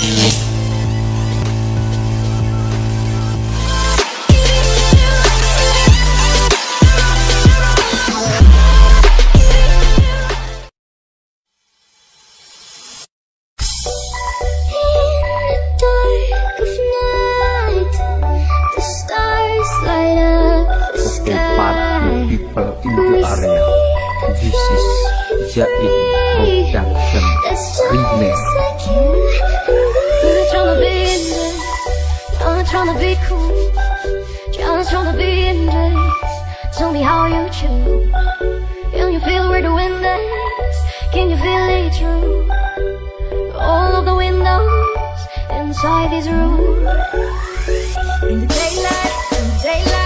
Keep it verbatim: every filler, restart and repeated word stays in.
Production Remix. Tryna be cool, tryna tryna be in this. Tell me how you choose. Can you feel where the wind is? Can you feel it through all of the windows inside this room? In the daylight, in the daylight.